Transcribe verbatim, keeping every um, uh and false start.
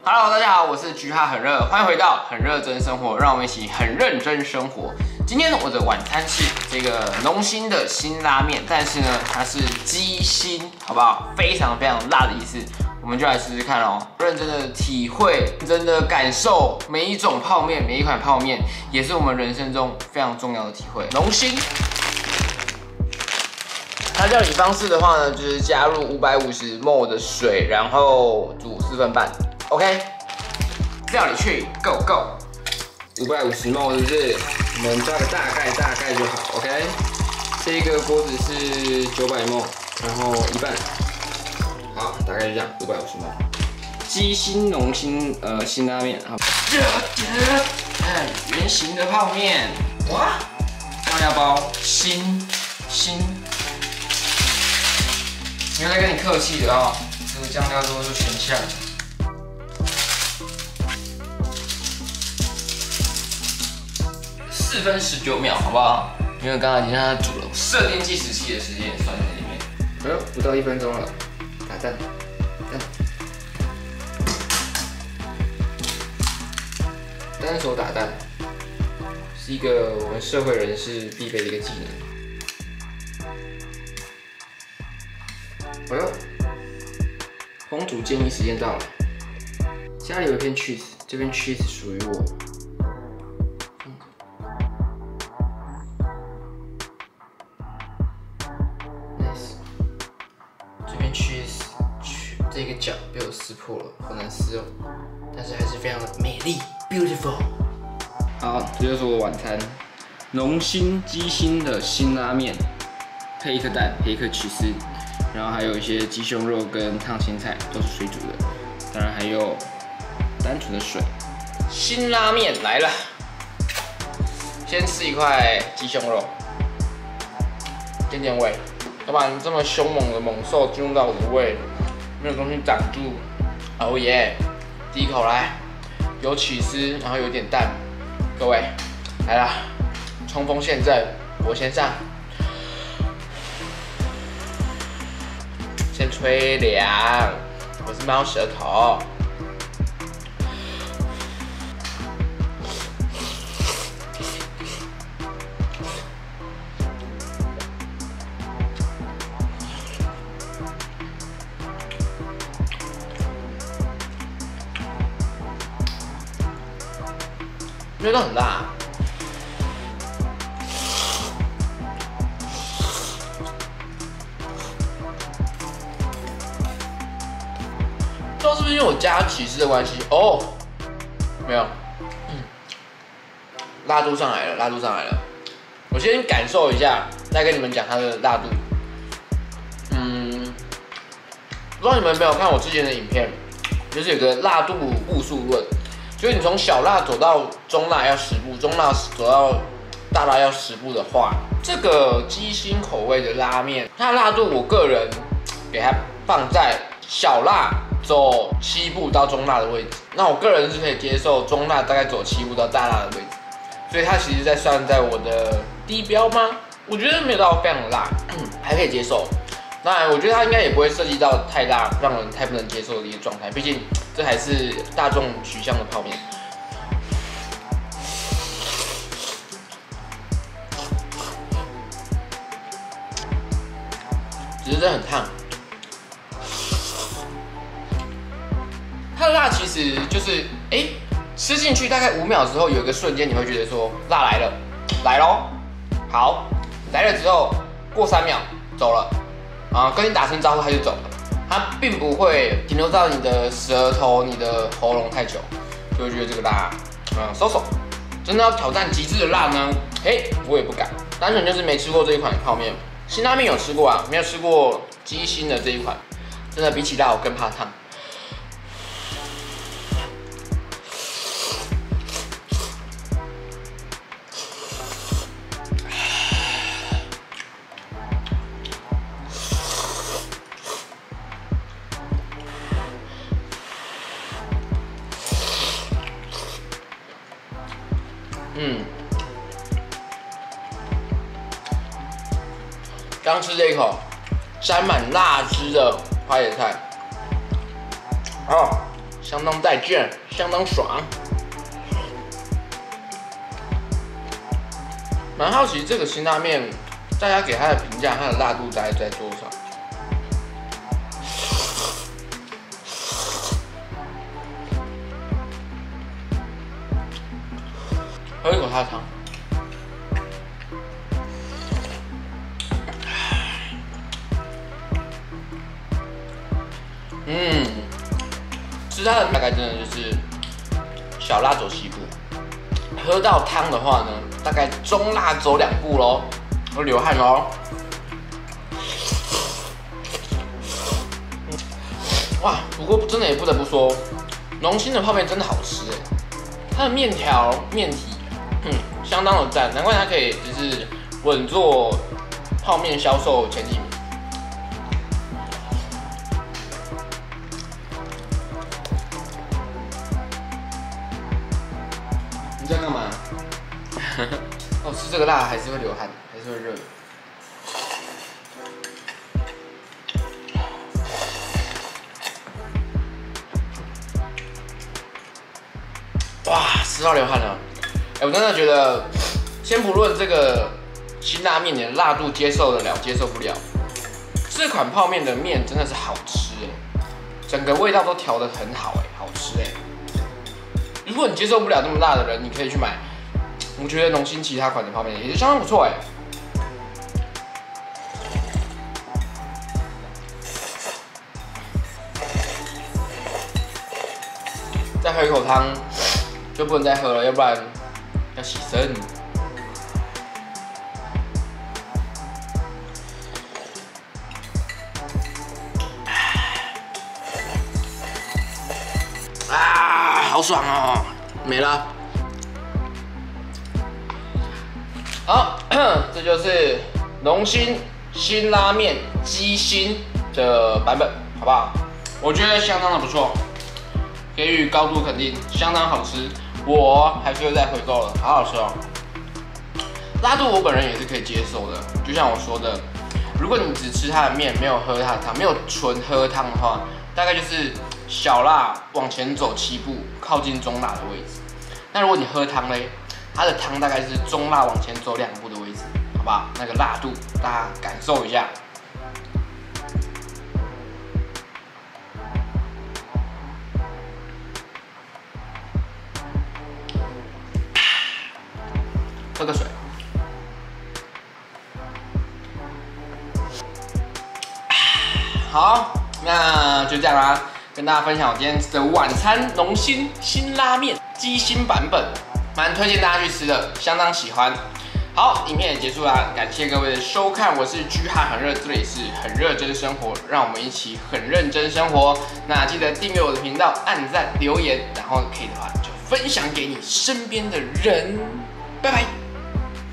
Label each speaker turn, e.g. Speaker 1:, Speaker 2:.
Speaker 1: Hello， 大家好，我是菊哈很热，欢迎回到很认真生活，让我们一起很认真生活。今天我的晚餐是这个浓心的辛拉面，但是呢，它是鸡心，好不好？非常非常辣的意思，我们就来试试看哦，认真的体会，真的感受每一种泡面，每一款泡面，也是我们人生中非常重要的体会。浓心。它料理方式的话呢，就是加入五百五十 毫升的水，然后煮四分半。OK， 料理去 ，Go Go。五百五十 毫升是不是？我们抓个大概大概就好。OK， 这个锅子是九百 毫升，然后一半。好，大概就这样，五百五十 毫升。鸡心浓心呃辛拉面，好。看圆形的泡面，哇！酱料包心心。没有在跟你客气的哦，这个酱料都是全项。四分十九秒，好不好？因为刚刚已经让它煮了，设定计时器的时间也算在里面。哎呦，不到一分钟了，打蛋，蛋，单手打蛋是一个我们社会人士必备的一个技能。哎呦，烹煮建议时间到了。家里有一片 cheese， 这片 cheese 属于我。嗯、nice。这片 cheese， 这个角被我撕破了，好难撕哦。但是还是非常的美丽 ，beautiful。好，这就是我晚餐，浓心鸡心的辛拉面，配一颗蛋，配一颗起司。然后还有一些鸡胸肉跟烫青菜都是水煮的，当然还有单纯的水。辛拉面来了，先吃一块鸡胸肉，垫垫胃，要不然这么凶猛的猛兽进入到我的胃，没有东西挡住。哦耶！第一口来，有起司，然后有点蛋，各位来啦，冲锋陷阵，我先上。先吹凉，我是猫舌头。觉得很辣。不知道是不是因为我加起司的关系哦？没有，嗯，辣度上来了，辣度上来了。我先感受一下，再跟你们讲它的辣度。嗯，不知道你们有没有看我之前的影片，就是有个辣度步数论，就是你从小辣走到中辣要十步，中辣走到大辣要十步的话，这个鸡心口味的拉面，它的辣度我个人给它放在小辣。走七步到中辣的位置，那我个人是可以接受中辣大概走七步到大辣的位置，所以它其实在算在我的低标吗？我觉得没有到非常的辣，还可以接受。当然，我觉得它应该也不会涉及到太辣，让人太不能接受的一个状态，毕竟这还是大众取向的泡面。只是这很烫。它的辣其实就是，哎、欸，吃进去大概五秒之后，有一个瞬间你会觉得说辣来了，来咯，好，来了之后过三秒走了，啊，跟你打声招呼它就走了，它并不会停留到你的舌头、你的喉咙太久，就会觉得这个辣，嗯，收手。真的要挑战极致的辣呢，嘿，我也不敢，单纯就是没吃过这一款泡面。辛拉面有吃过啊，没有吃过鸡心的这一款，真的比起辣我更怕烫。嗯，刚吃这一口，沾满辣汁的花椰菜，哦， 相当带劲，相当爽。蛮好奇这个辛拉面，大家给它的评价，它的辣度大概在多少？喝一口它的汤。嗯，吃它的大概真的就是小辣走西步，喝到汤的话呢，大概中辣走两步咯，会流汗咯。哇，不过真的也不得不说，农心的泡面真的好吃哎，它的面条面体，嗯，相当的赞，难怪它可以就是稳坐泡面销售前几名。你在干嘛？哦，吃这个辣还是会流汗，还是会热。哇，吃到流汗了！哎、欸，我真的觉得，先不论这个辛拉面你的辣度接受得了，接受不了，这款泡面的面真的是好吃哎，整个味道都调得很好哎，好吃哎。如果你接受不了这么辣的人，你可以去买，我觉得农心其他款的泡面也是相当不错哎。再喝一口汤。就不能再喝了，要不然要洗身。啊，好爽哦！没了。好，这就是农心辛拉面鸡心的版本，好不好？我觉得相当的不错，给予高度肯定，相当好吃。我还是会再回购的，好好吃哦。辣度我本人也是可以接受的，就像我说的，如果你只吃它的面，没有喝它的汤，没有纯喝汤的话，大概就是小辣往前走七步，靠近中辣的位置。那如果你喝汤嘞，它的汤大概是中辣往前走两步的位置，好不好？那个辣度大家感受一下。喝个水。好，那就这样啦，跟大家分享我今天的晚餐农心辛拉面鸡心版本，蛮推荐大家去吃的，相当喜欢。好，影片也结束啦，感谢各位的收看，我是居汉很热，这里是很认真生活，让我们一起很认真生活。那记得订阅我的频道，按赞留言，然后可以的话就分享给你身边的人，拜拜。